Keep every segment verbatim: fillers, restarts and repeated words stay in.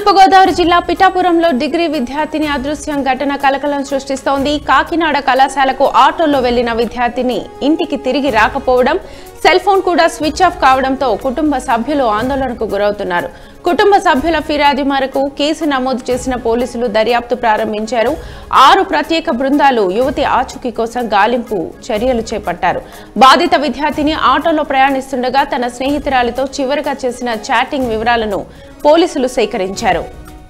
తూర్పు గోదావరి జిల్లా పిఠాపురంలో డిగ్రీ విద్యార్థిని అదృశ్యం ఘటన కలకలం సృష్టిస్తోంది. కాకినాడ కళాశాలకు ఆటోలో వెళ్లిన విద్యార్థిని ఇంటికి తిరిగి రాకపోవడం, సెల్ ఫోన్ కూడా స్విచ్ ఆఫ్ కావడంతో కుటుంబ సభ్యులు ఆందోళనకు గురవుతున్నారు. కుటుంబ సభ్యుల ఫిర్యాదు మేరకు కేసు నమోదు చేసిన పోలీసులు దర్యాప్తు ప్రారంభించారు. ఆరు ప్రత్యేక బృందాలు యువతి ఆచూకీ కోసం గాలింపు చర్యలు చేపట్టారు. బాధిత విద్యార్థిని ఆటోలో ప్రయాణిస్తుండగా తన స్నేహితురాలితో చివరిగా చేసిన చాటింగ్ వివరాలను పోలీసులు సేకరించారు.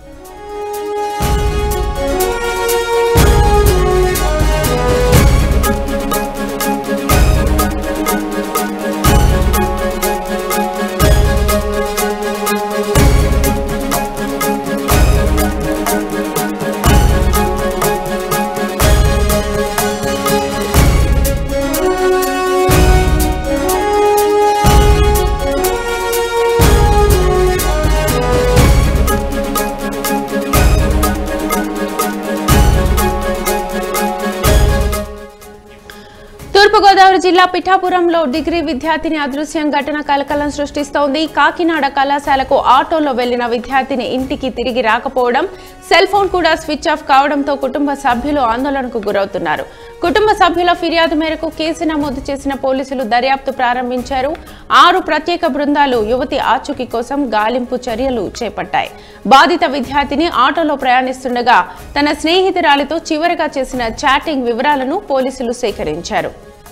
తూర్పు గోదావరి జిల్లా పిఠాపురంలో డిగ్రీ విద్యార్థిని అదృశ్యం ఘటన కలకలం సృష్టిస్తోంది. కాకినాడ కళాశాలకు ఆటోలో వెళ్లిన విద్యార్థిని ఇంటికి తిరిగి రాకపోవడం, సెల్ ఫోన్ కూడా స్విచ్ ఆఫ్ కావడంతో కుటుంబ సభ్యులు ఆందోళనకు గురవుతున్నారు. కుటుంబ సభ్యుల ఫిర్యాదు మేరకు కేసు నమోదు చేసిన పోలీసులు దర్యాప్తు ప్రారంభించారు. ఆరు ప్రత్యేక బృందాలు యువతి ఆచూకీ కోసం గాలింపు చర్యలు చేపట్టాయి. బాధిత విద్యార్థిని ఆటోలో ప్రయాణిస్తుండగా తన స్నేహితురాలితో చివరిగా చేసిన చాటింగ్ వివరాలను పోలీసులు సేకరించారు.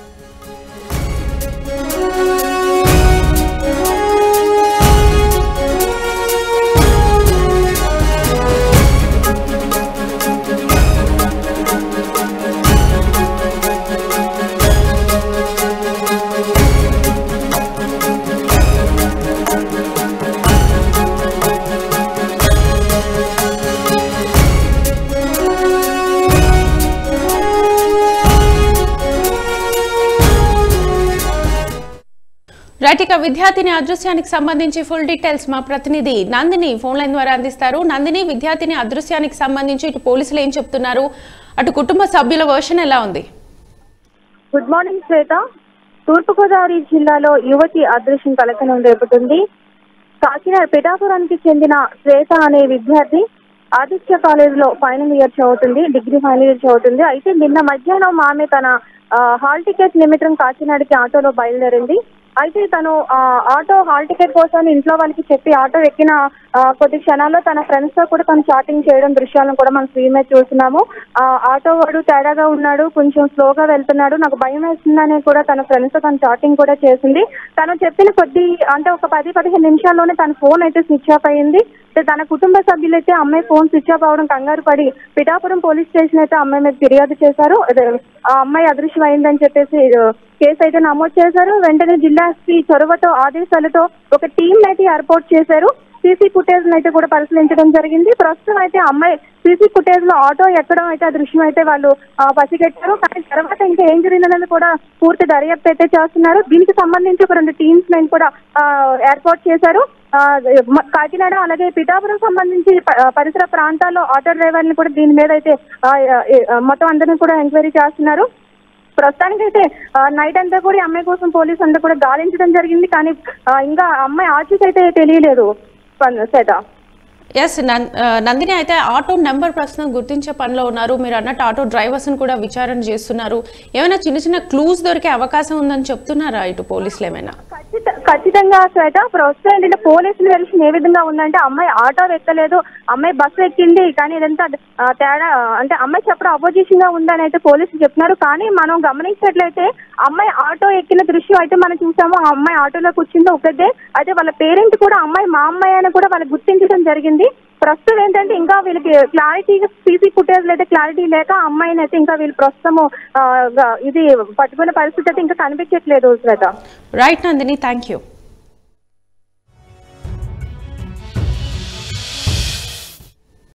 రైటిక విద్యార్థిని అదృశ్యానికి సంబంధించి ఫుల్ డీటెయిల్స్ మా ప్రతినిధి నందిని ఫోన్ లైన్ ద్వారా అందిస్తారు. నందిని, విద్యార్థిని అదృశ్యానికి సంబంధించి ఇటు పోలీసులు ఏం చెప్తున్నారు, అటు కుటుంబ సభ్యుల వర్షన్ ఎలా ఉంది? గుడ్ మార్నింగ్ శ్వేత. తూర్పుగోదావరి జిల్లాలో యువతి అదృశ్యం కలకలం రేపుతుంది. కాకినాడ పిఠాపురానికి చెందిన శ్వేత అనే విద్యార్థి ఆదిత్య కాలేజ్ లో ఫైనల్ ఇయర్ చదువుతుంది, డిగ్రీ ఫైనల్ ఇయర్ చదువుతుంది. అయితే నిన్న మధ్యాహ్నం ఆమె తన హాల్ టికెట్ నిమిత్తం కాకినాడకి ఆటోలో బయలుదేరింది. అయితే తను ఆటో హాల్ టికెట్ కోసం ఇంట్లో వాళ్ళకి చెప్పి ఆటో ఎక్కిన కొద్ది క్షణాల్లో తన ఫ్రెండ్స్ తో కూడా తను చాటింగ్ చేయడం దృశ్యాలను కూడా మనం స్క్రీన్ మీద చూస్తున్నాము. ఆటో వాడు తేడాగా ఉన్నాడు, కొంచెం స్లోగా వెళ్తున్నాడు, నాకు భయం వేస్తుందని కూడా తన ఫ్రెండ్స్ తో తను చాటింగ్ కూడా చేసింది. తను చెప్పిన కొద్ది అంటే ఒక పది పదిహేను నిమిషాల్లోనే తన ఫోన్ అయితే స్విచ్ ఆఫ్ అయ్యింది. తన కుటుంబ సభ్యులైతే అమ్మాయి ఫోన్ స్విచ్ ఆఫ్ అవడం కంగారు పడి పిఠాపురం పోలీస్ స్టేషన్ అయితే అమ్మాయి మీద ఫిర్యాదు చేశారు. ఆ అమ్మాయి అదృశ్యం అయిందని చెప్పేసి కేసు అయితే నమోదు చేశారు. వెంటనే జిల్లా ఎస్పీ చొరవతో ఆదేశాలతో ఒక టీం అయితే ఏర్పాటు చేశారు. సీసీ ఫుటేజ్ అయితే కూడా పరిశీలించడం జరిగింది. ప్రస్తుతం అయితే అమ్మాయి సీసీ ఫుటేజ్ లో ఆటో ఎక్కడం అయితే ఆ దృశ్యం అయితే వాళ్ళు పసిగట్టారు. కానీ తర్వాత ఇంకా ఏం జరిగిందనేది కూడా పూర్తి దర్యాప్తు అయితే చేస్తున్నారు. దీనికి సంబంధించి ఒక రెండు టీమ్స్ ని కూడా ఏర్పాటు చేశారు. కాకినాడ అలాగే పిఠాపురం సంబంధించి పరిసర ప్రాంతాల్లో ఆటో డ్రైవర్ని కూడా దీని మీద అయితే మొత్తం అందరినీ కూడా ఎంక్వైరీ చేస్తున్నారు. ప్రస్తుతానికి అయితే నైట్ అంతా కూడా అమ్మాయి కోసం పోలీసు అంతా కూడా గాలించడం జరిగింది. కానీ ఇంకా అమ్మాయి ఆచూకీ అయితే తెలియలేదు. ఎస్ నందిని, అయితే ఆటో నెంబర్ ప్రస్తుతం గుర్తించే పనిలో ఉన్నారు. మీరు అన్నట్టు ఆటో డ్రైవర్స్ ని కూడా విచారణ చేస్తున్నారు. ఏమైనా చిన్న చిన్న క్లూస్ దొరికే అవకాశం ఉందని చెప్తున్నారా ఇటు పోలీసులు ఏమైనా? ఖచ్చితంగా శ్వేత, ప్రస్తుతం ఏంటంటే పోలీసులు వెరిషన్ ఏ విధంగా ఉందంటే అమ్మాయి ఆటో ఎక్కలేదు, అమ్మాయి బస్సు ఎక్కింది, కానీ ఇదంతా తేడా అంటే అమ్మాయి చెప్పడం అపోజిషన్ గా ఉందని అయితే పోలీసులు చెప్తున్నారు. కానీ మనం గమనించినట్లయితే అమ్మాయి ఆటో ఎక్కిన దృశ్యం అయితే మనం చూసాము. ఆ అమ్మాయి ఆటోలో కూర్చుందో ఒకటే, అయితే వాళ్ళ పేరెంట్ కూడా అమ్మాయి మా అమ్మాయి అని కూడా వాళ్ళకి గుర్తించడం జరిగింది. ప్రస్తుతం ఏంటంటే ఇంకా వీళ్ళకి క్లారిటీగా సీసీ ఫుటేజ్ అయితే క్లారిటీ లేక అమ్మాయిని అయితే ఇంకా వీళ్ళు ప్రస్తుతము ఇది పట్టుకునే పరిస్థితి అయితే ఇంకా కనిపించట్లేదు Shweta. Right Nandini, thank you.